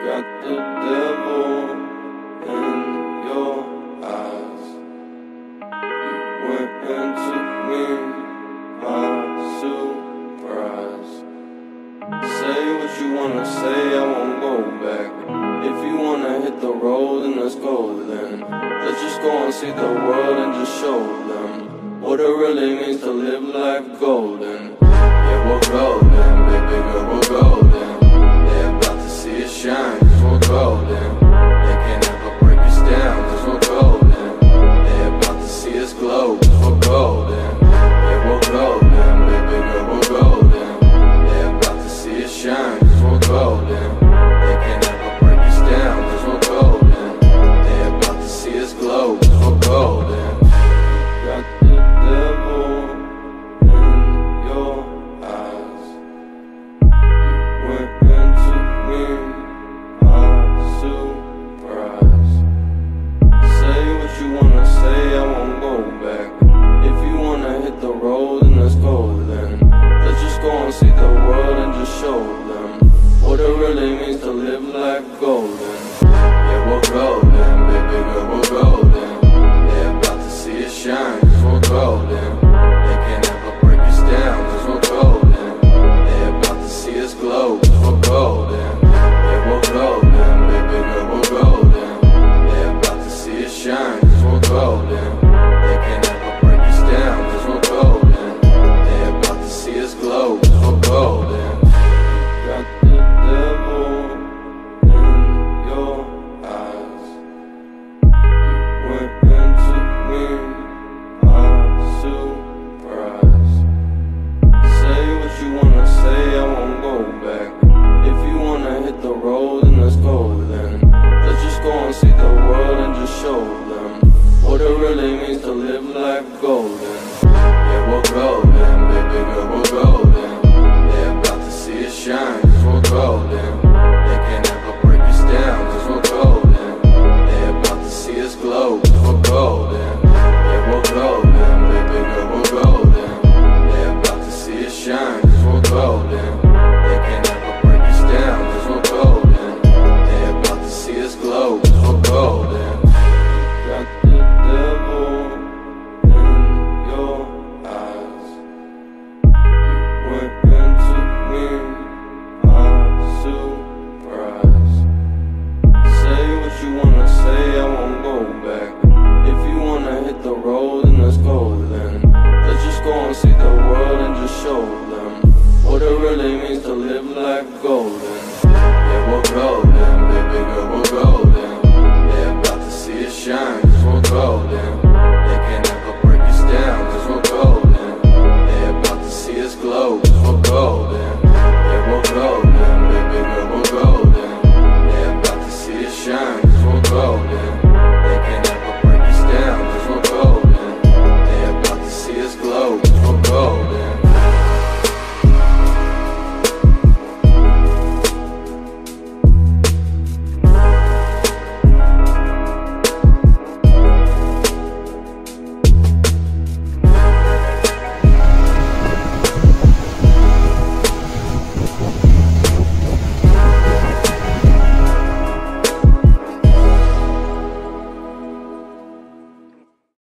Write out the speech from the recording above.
got the devil in your eyes. You went and took me by surprise. Say what you wanna say, I won't go back. If you wanna hit the road, then let's go then. Let's just go and see the world and just show them what it really means to live life golden. Yeah, we're golden, baby girl, we're golden. They're about to see it shine, 'cause we're golden.